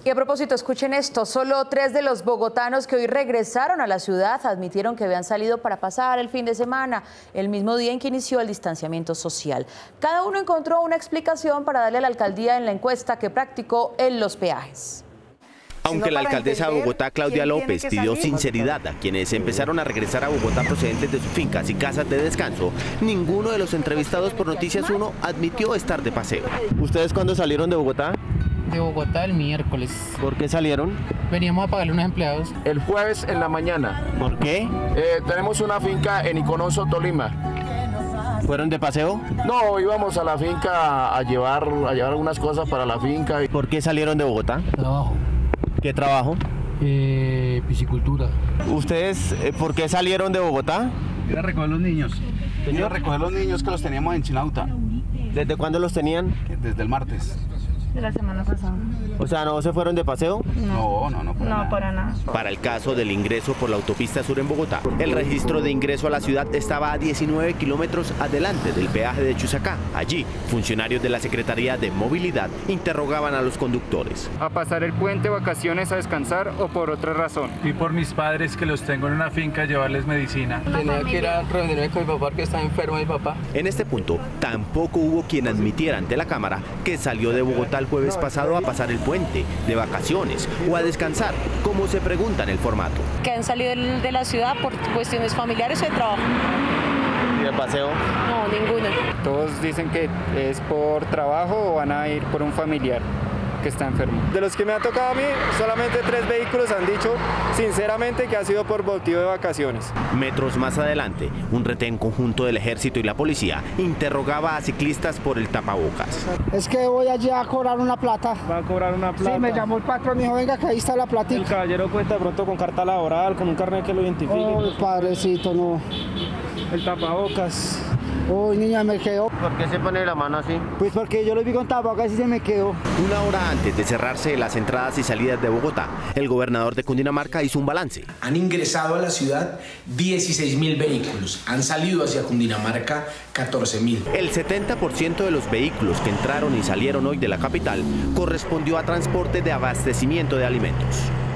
Y a propósito, escuchen esto, solo 3 de los bogotanos que hoy regresaron a la ciudad admitieron que habían salido para pasar el fin de semana, el mismo día en que inició el distanciamiento social. Cada uno encontró una explicación para darle a la alcaldía en la encuesta que practicó en los peajes. Aunque la alcaldesa de Bogotá, Claudia López, pidió sinceridad a quienes empezaron a regresar a Bogotá procedentes de sus fincas y casas de descanso, ninguno de los entrevistados por Noticias 1 admitió estar de paseo. ¿Ustedes cuándo salieron de Bogotá? De Bogotá el miércoles. ¿Por qué salieron? Veníamos a pagarle unos empleados. El jueves en la mañana. ¿Por qué? Tenemos una finca en Iconoso, Tolima. ¿Fueron de paseo? No, íbamos a la finca a llevar algunas cosas para la finca. ¿Por qué salieron de Bogotá? Trabajo. ¿Qué trabajo? Piscicultura. ¿Ustedes por qué salieron de Bogotá? Ir a recoger los niños. Ir a recoger los niños que los teníamos en Chinauta. ¿Desde cuándo los tenían? Desde el martes. De la semana pasada. O sea, ¿no se fueron de paseo? No, Para nada. Para el caso del ingreso por la autopista sur en Bogotá, el registro de ingreso a la ciudad estaba a 19 kilómetros adelante del peaje de Chusacá. Allí, funcionarios de la Secretaría de Movilidad interrogaban a los conductores. ¿A pasar el puente, vacaciones, a descansar o por otra razón? Y por mis padres que los tengo en una finca a llevarles medicina. Tenía que ir a reunirme con mi papá porque está enfermo mi papá. En este punto, tampoco hubo quien admitiera ante la Cámara que salió de Bogotá el jueves pasado a pasar el puente, de vacaciones o a descansar, como se pregunta en el formato. Que han salido de la ciudad por cuestiones familiares o de trabajo. ¿Y de paseo? No, ninguna. Todos dicen que es por trabajo o van a ir por un familiar que está enfermo. De los que me ha tocado a mí, solamente 3 vehículos han dicho sinceramente que ha sido por motivo de vacaciones. Metros más adelante, un retén conjunto del ejército y la policía interrogaba a ciclistas por el tapabocas. Es que voy allá a cobrar una plata. ¿Va a cobrar una plata? Sí, me llamó el patrón, me dijo, venga que ahí está la platica. El caballero cuenta de pronto con carta laboral, con un carnet que lo identifique. Oh, padrecito, no. El tapabocas. Uy, niña, me quedó. ¿Por qué se pone la mano así? Pues porque yo lo vi con tapabocas y se me quedó. Una hora antes de cerrarse las entradas y salidas de Bogotá, el gobernador de Cundinamarca hizo un balance. Han ingresado a la ciudad 16.000 vehículos, han salido hacia Cundinamarca 14.000. El 70% de los vehículos que entraron y salieron hoy de la capital correspondió a transporte de abastecimiento de alimentos.